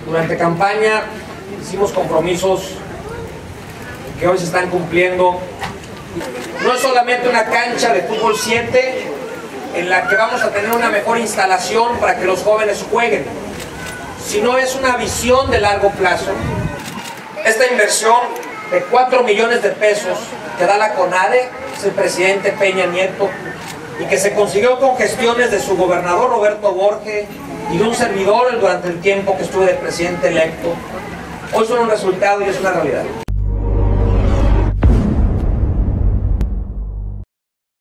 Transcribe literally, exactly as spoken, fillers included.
Durante campaña hicimos compromisos que hoy se están cumpliendo. No es solamente una cancha de fútbol siete en la que vamos a tener una mejor instalación para que los jóvenes jueguen, sino es una visión de largo plazo. Esta inversión de cuatro millones de pesos que da la CONADE, es el presidente Peña Nieto, y que se consiguió con gestiones de su gobernador Roberto Borge y de un servidor durante el tiempo que estuve de presidente electo, hoy son un resultado y es una realidad.